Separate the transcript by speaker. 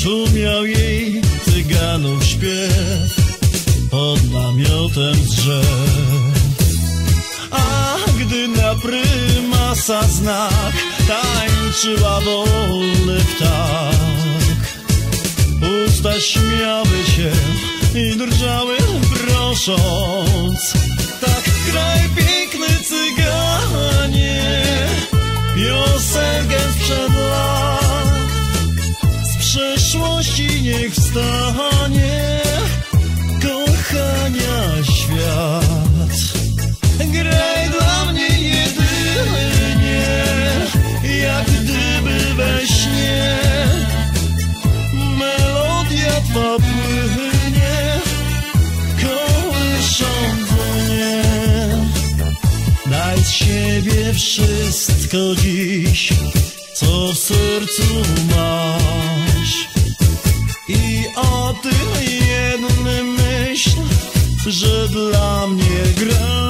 Speaker 1: Szumiał jej cyganów śpiew pod namiotem z drzew. A gdy na prymasa znak tańczyła wolny ptak, usta śmiały się i drżały, prosząc: tak kraj piękny, cyganie, piosenkę sprzed lat, z przeszłości niech wstanie kochania świat. Graj dla mnie jedynie, jak gdyby we śnie, melodia twa płynie, kołysząc mnie. Daj z siebie wszystko dziś, co w sercu masz, i o tym jednym myśl, że dla mnie gra.